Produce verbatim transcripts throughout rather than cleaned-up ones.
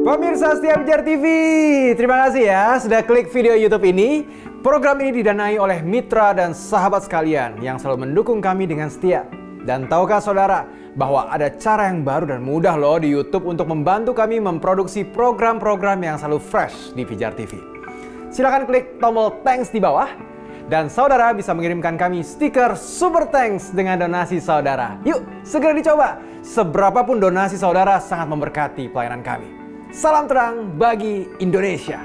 Pemirsa setia Pijar T V, terima kasih ya sudah klik video YouTube ini. Program ini didanai oleh mitra dan sahabat sekalian yang selalu mendukung kami dengan setia. Dan tahukah saudara bahwa ada cara yang baru dan mudah loh di YouTube untuk membantu kami memproduksi program-program yang selalu fresh di Pijar T V. Silahkan klik tombol thanks di bawah dan saudara bisa mengirimkan kami stiker super thanks dengan donasi saudara. Yuk segera dicoba, seberapapun donasi saudara sangat memberkati pelayanan kami. Salam terang bagi Indonesia.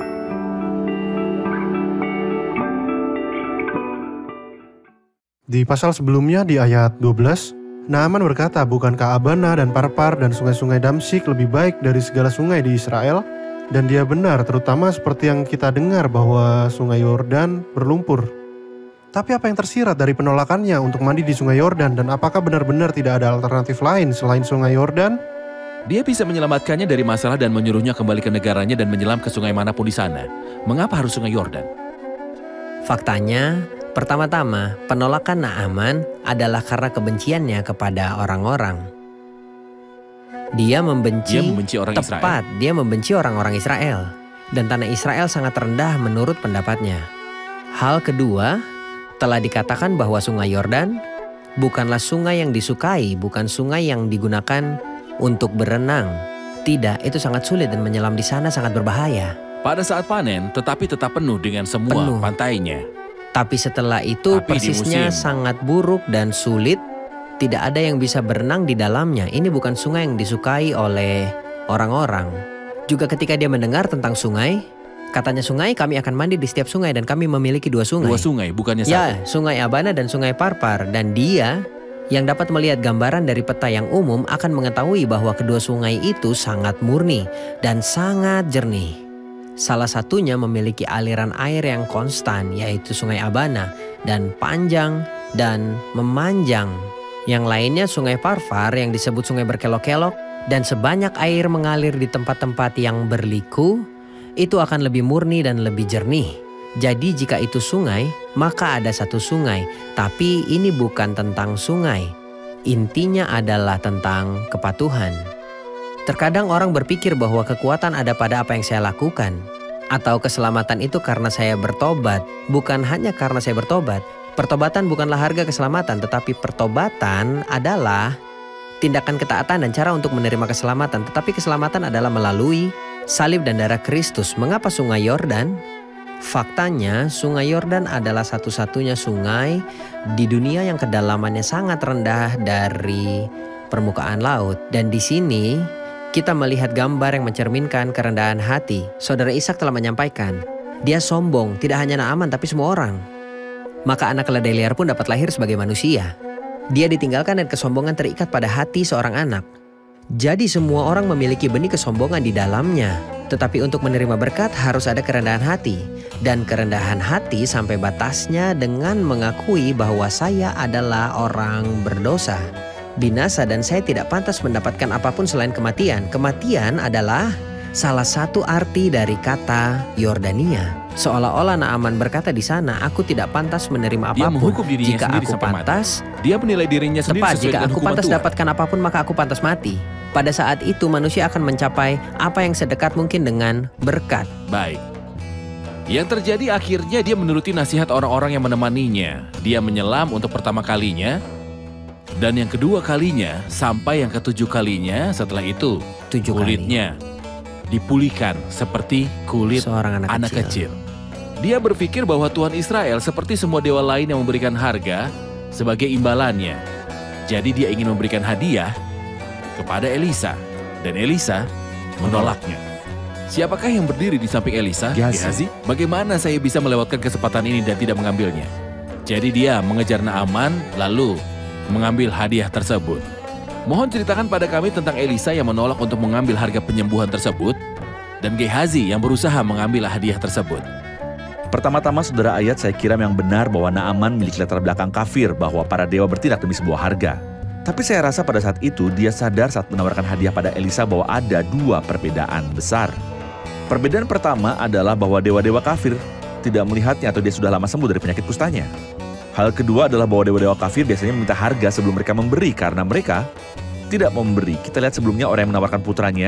Di pasal sebelumnya di ayat dua belas, Naaman berkata, bukankah Abana dan Parpar dan sungai-sungai Damsyik lebih baik dari segala sungai di Israel? Dan dia benar, terutama seperti yang kita dengar bahwa sungai Yordan berlumpur. Tapi apa yang tersirat dari penolakannya untuk mandi di sungai Yordan, dan apakah benar-benar tidak ada alternatif lain selain sungai Yordan? Dia bisa menyelamatkannya dari masalah dan menyuruhnya kembali ke negaranya dan menyelam ke sungai manapun di sana. Mengapa harus sungai Yordan? Faktanya, pertama-tama penolakan Naaman adalah karena kebenciannya kepada orang-orang. Dia membenci, dia membenci orang tepat, Israel. dia membenci orang-orang Israel. Dan tanah Israel sangat rendah menurut pendapatnya. Hal kedua, telah dikatakan bahwa sungai Yordan bukanlah sungai yang disukai, bukan sungai yang digunakan untuk berenang. Tidak, itu sangat sulit dan menyelam di sana sangat berbahaya. Pada saat panen, tetapi tetap penuh dengan semua Penuh. pantainya. Tapi setelah itu Tapi di persisnya musim. sangat buruk dan sulit. Tidak ada yang bisa berenang di dalamnya. Ini bukan sungai yang disukai oleh orang-orang. Juga ketika dia mendengar tentang sungai, katanya sungai, kami akan mandi di setiap sungai dan kami memiliki dua sungai. Dua sungai, bukannya Ya, satu. sungai Abana dan sungai Parpar. Dan dia yang dapat melihat gambaran dari peta yang umum akan mengetahui bahwa kedua sungai itu sangat murni dan sangat jernih. Salah satunya memiliki aliran air yang konstan, yaitu sungai Abana, dan panjang dan memanjang. Yang lainnya sungai Parpar yang disebut sungai berkelok-kelok, dan sebanyak air mengalir di tempat-tempat yang berliku, itu akan lebih murni dan lebih jernih. Jadi jika itu sungai, maka ada satu sungai. Tapi ini bukan tentang sungai. Intinya adalah tentang kepatuhan. Terkadang orang berpikir bahwa kekuatan ada pada apa yang saya lakukan. Atau keselamatan itu karena saya bertobat. Bukan hanya karena saya bertobat. Pertobatan bukanlah harga keselamatan, tetapi pertobatan adalah tindakan ketaatan dan cara untuk menerima keselamatan. Tetapi keselamatan adalah melalui salib dan darah Kristus. Mengapa sungai Yordan? Faktanya, sungai Yordan adalah satu-satunya sungai di dunia yang kedalamannya sangat rendah dari permukaan laut. Dan di sini kita melihat gambar yang mencerminkan kerendahan hati. Saudara Ishak telah menyampaikan, dia sombong, tidak hanya Naaman tapi semua orang. Maka anak keledai liar pun dapat lahir sebagai manusia. Dia ditinggalkan dan kesombongan terikat pada hati seorang anak. Jadi semua orang memiliki benih kesombongan di dalamnya. Tetapi untuk menerima berkat harus ada kerendahan hati. Dan kerendahan hati sampai batasnya dengan mengakui bahwa saya adalah orang berdosa, binasa, dan saya tidak pantas mendapatkan apapun selain kematian. Kematian adalah salah satu arti dari kata Yordania. Seolah-olah Naaman berkata di sana, aku tidak pantas menerima Dia apapun. menghukum dirinya Jika sendiri aku sampai mati. pantas, Dia menilai dirinya sendiri tepat, sesuai jika dengan aku hukuman pantas Tuhan. dapatkan apapun maka aku pantas mati. Pada saat itu manusia akan mencapai apa yang sedekat mungkin dengan berkat. Baik. Yang terjadi akhirnya dia menuruti nasihat orang-orang yang menemaninya. Dia menyelam untuk pertama kalinya. Dan yang kedua kalinya sampai yang ketujuh kalinya setelah itu Tujuh kulitnya dipulihkan seperti kulit Seorang anak, anak kecil. Dia berpikir bahwa Tuhan Israel seperti semua dewa lain yang memberikan harga sebagai imbalannya. Jadi dia ingin memberikan hadiah kepada Elisa, dan Elisa menolaknya. Siapakah yang berdiri di samping Elisa? Gehazi. Bagaimana saya bisa melewatkan kesempatan ini dan tidak mengambilnya? Jadi dia mengejar Naaman lalu mengambil hadiah tersebut. Mohon ceritakan pada kami tentang Elisa yang menolak untuk mengambil harga penyembuhan tersebut dan Gehazi yang berusaha mengambil hadiah tersebut. Pertama-tama saudara ayat saya kira yang benar bahwa Naaman milik latar belakang kafir, bahwa para dewa bertindak demi sebuah harga. Tapi saya rasa pada saat itu dia sadar saat menawarkan hadiah pada Elisa bahwa ada dua perbedaan besar. Perbedaan pertama adalah bahwa dewa-dewa kafir tidak melihatnya atau dia sudah lama sembuh dari penyakit kustanya. Hal kedua adalah bahwa dewa-dewa kafir biasanya meminta harga sebelum mereka memberi karena mereka tidak memberi. Kita lihat sebelumnya orang yang menawarkan putranya,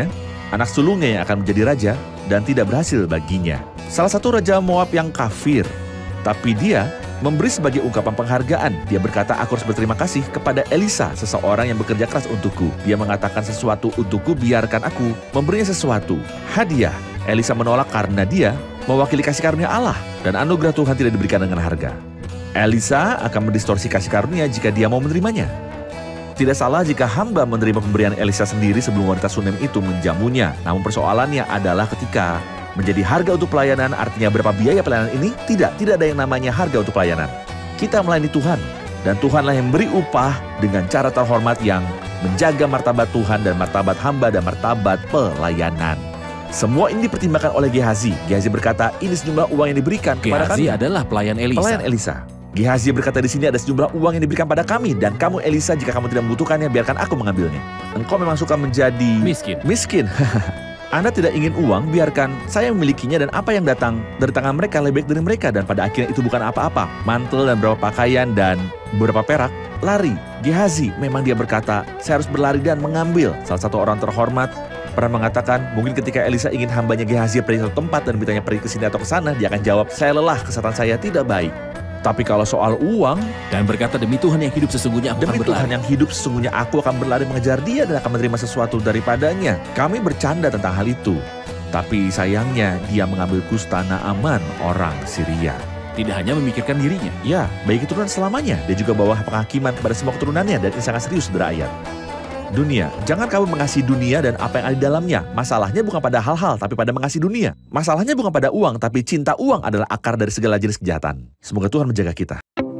anak sulungnya yang akan menjadi raja, dan tidak berhasil baginya. Salah satu raja Moab yang kafir, tapi dia memberi sebagai ungkapan penghargaan. Dia berkata, aku harus berterima kasih kepada Elisa, seseorang yang bekerja keras untukku. Dia mengatakan sesuatu untukku, biarkan aku memberinya sesuatu. Hadiah. Elisa menolak karena dia mewakili kasih karunia Allah, dan anugerah Tuhan tidak diberikan dengan harga. Elisa akan mendistorsi kasih karunia jika dia mau menerimanya. Tidak salah jika hamba menerima pemberian Elisa sendiri sebelum wanita Sunem itu menjamunya. Namun persoalannya adalah ketika menjadi harga untuk pelayanan, artinya berapa biaya pelayanan ini? Tidak, tidak ada yang namanya harga untuk pelayanan. Kita melayani Tuhan, dan Tuhanlah yang beri upah dengan cara terhormat yang menjaga martabat Tuhan dan martabat hamba dan martabat pelayanan. Semua ini dipertimbangkan oleh Gehazi. Gehazi berkata, ini sejumlah uang yang diberikan kepada kami. Gehazi adalah pelayan Elisa. Pelayan Elisa. Gehazi berkata di sini ada sejumlah uang yang diberikan pada kami, dan kamu Elisa jika kamu tidak membutuhkannya, biarkan aku mengambilnya. Engkau memang suka menjadi Miskin. Miskin. Anda tidak ingin uang, biarkan saya memilikinya, dan apa yang datang dari tangan mereka lebih baik dari mereka. Dan pada akhirnya itu bukan apa-apa. Mantel dan beberapa pakaian dan beberapa perak. Lari. Gehazi memang dia berkata, saya harus berlari dan mengambil. Salah satu orang terhormat pernah mengatakan, mungkin ketika Elisa ingin hambanya Gehazi pergi ke satu tempat dan ditanya pergi ke sini atau ke sana, dia akan jawab, saya lelah, kesehatan saya tidak baik. Tapi kalau soal uang, dan berkata, demi Tuhan yang hidup sesungguhnya aku demi akan berlari. Tuhan yang hidup sesungguhnya aku akan berlari mengejar dia dan akan menerima sesuatu daripadanya. Kami bercanda tentang hal itu. Tapi sayangnya dia mengambil kusta Naaman orang Syria. Tidak hanya memikirkan dirinya. Ya, baik keturunan selamanya. Dia juga bawa penghakiman kepada semua keturunannya, dan ini sangat serius, saudara ayat. Dunia, jangan kamu mengasihi dunia dan apa yang ada di dalamnya. Masalahnya bukan pada hal-hal, tapi pada mengasihi dunia. Masalahnya bukan pada uang, tapi cinta uang adalah akar dari segala jenis kejahatan. Semoga Tuhan menjaga kita.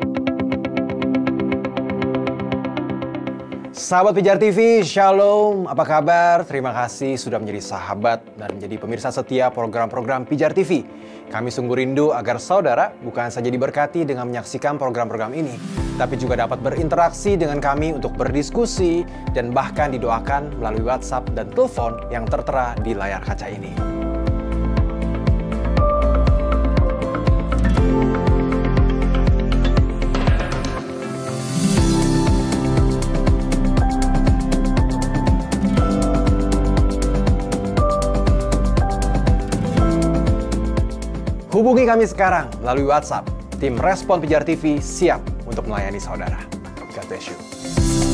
Sahabat Pijar T V, Shalom, apa kabar? Terima kasih sudah menjadi sahabat dan menjadi pemirsa setia program-program Pijar T V. Kami sungguh rindu agar saudara bukan saja diberkati dengan menyaksikan program-program ini, tapi juga dapat berinteraksi dengan kami untuk berdiskusi dan bahkan didoakan melalui WhatsApp dan telepon yang tertera di layar kaca ini. Hubungi kami sekarang melalui WhatsApp. Tim Respon Pijar T V siap untuk melayani saudara. God bless you.